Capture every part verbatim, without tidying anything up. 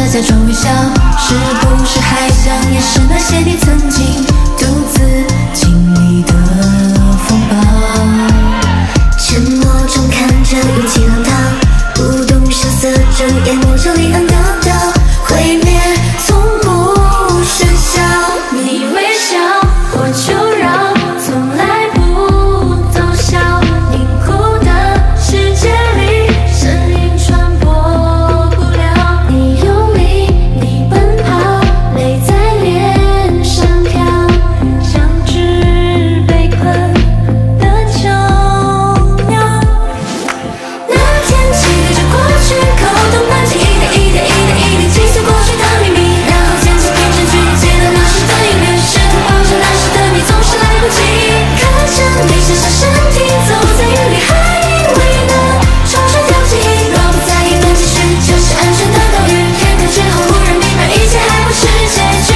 假装微笑，是不是还想掩饰那些你曾经独自经历的风暴？ 沉默中看着云气浪涛，不动声色中淹没着离岸的岛，毁灭从不喧嚣。 你微笑，我就让，从来不偷笑。凝固的世界里，声音传播不了。你用力，你奔跑，泪在脸上飘，像只被困的囚鸟。那天期待着过去，口动般记忆的一点一点一点击碎过去的秘密，然后渐渐变成句，接到那时的音律，试图保持那时的你，总是来不及。看着你写下身体，走在雨里，还以为能冲水跳起。若不在意能继续，就是安全的岛屿。片刻之后，忽然明白，一切还不是结局。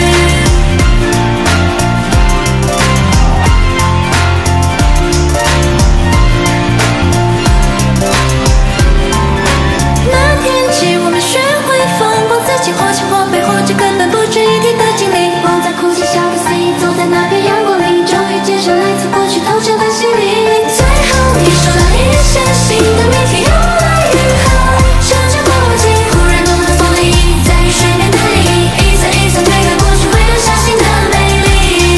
那天起，我们学会放过自己，或轻或悲，或者根本不值一提的经历。不再哭泣笑不 C， 走在那片阳光里，终于接受来自过去透彻的洗礼。最后一收到一些新的谜题，用来愈合生长过往记忆。忽然懂得风里在于水面的意义，一层一层推开过去，会留下新的美丽。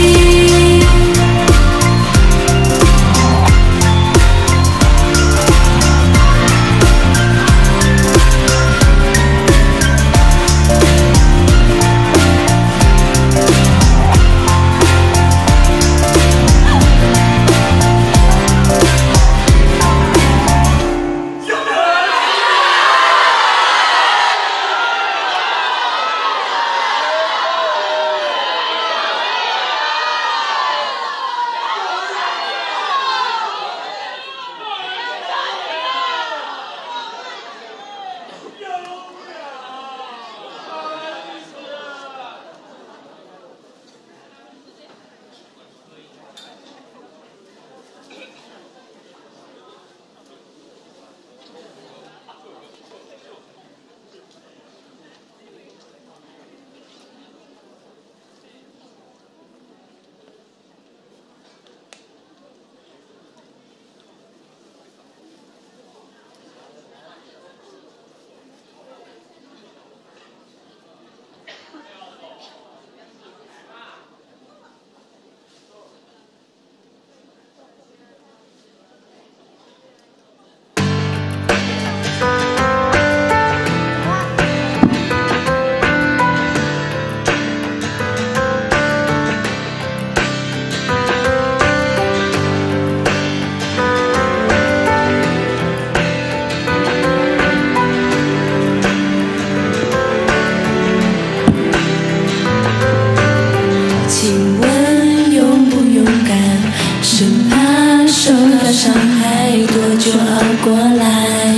请问勇不勇敢？生怕受到伤害，多久熬过来？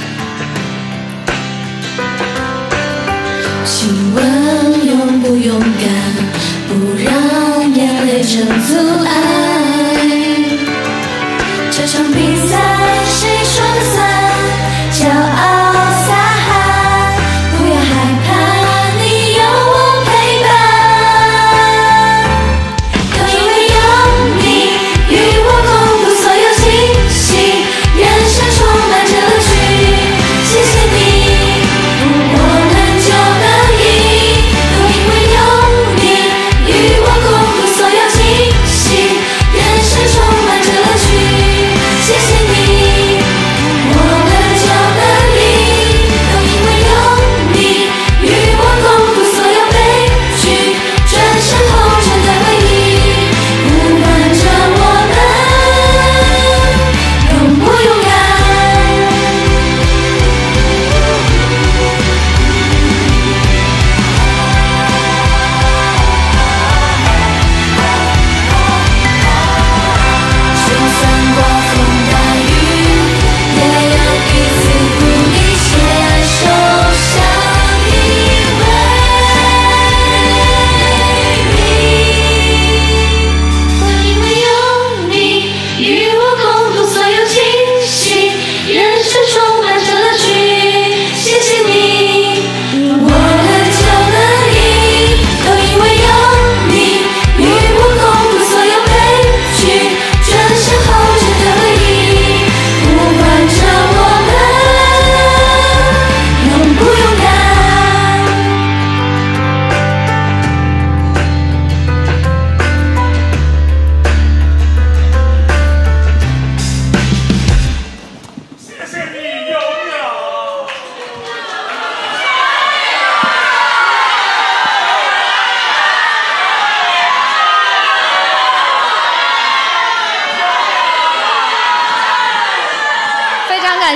请问勇不勇敢？不让眼泪成阻碍。这场比赛谁说了算？骄傲撒海，不要害怕，你有我陪伴。都因为有你与我共度所有惊喜，人生充满着乐趣。谢谢你，我们就能赢。都因为有你与我共度所有惊喜，人生充满着乐趣。谢谢你。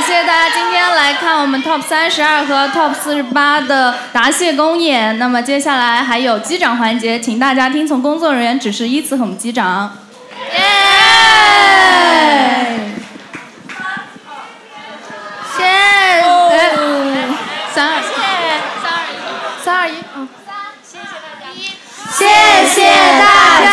感谢大家今天来看我们 Top 三十二和 Top 四十八的答谢公演。那么接下来还有击掌环节，请大家听从工作人员指示，依次和我们击掌。耶！谢谢。三二一，三二一，嗯，谢谢大家，谢谢大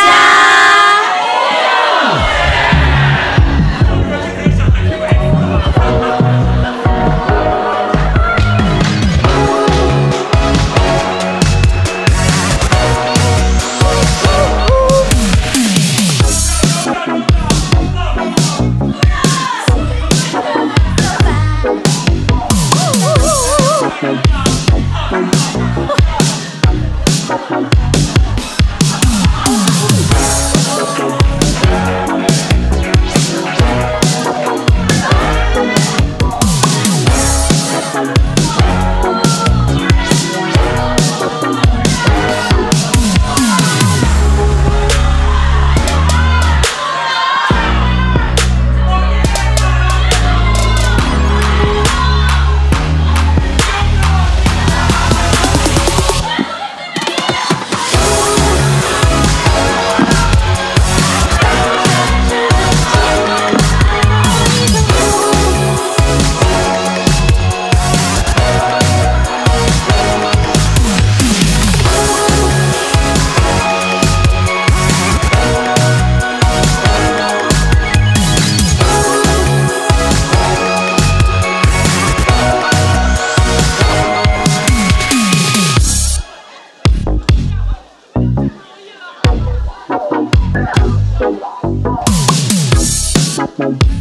家。Bye.